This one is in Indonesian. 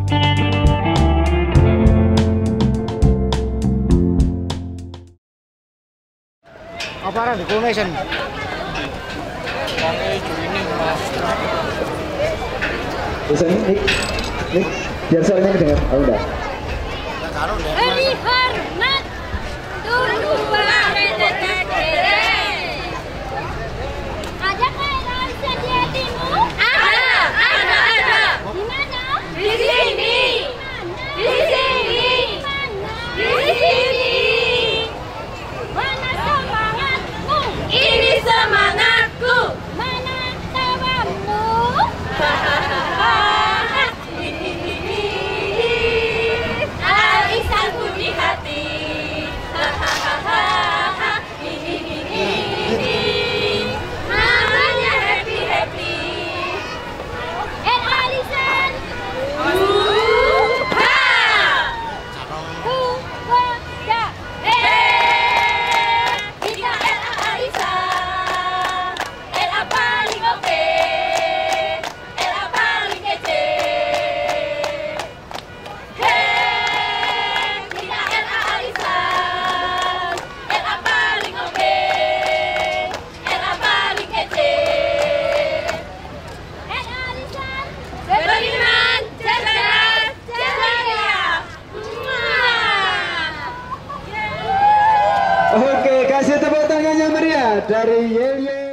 Apa di Coronation? Kami joining mas. Bisa nih, biar suaranya kedengar. Oh udah. Hari hormat tunggu ada kailan sediatimu? Ada. Di mana? Di sini. Di sini. Di sini. Mana semangatmu? Ini semangatku. Mana tawamu? Alisanku di hati. Namanya happy happy. Alisan. Kita Alisan. Ella paling oke. Ella paling kece. Kita Alisan. Ella paling oke. Ella paling kece. Alisan. Beriman, cerdas, ceria. Oke, kasih tepuk tangan yang meriah dari Yel Yel.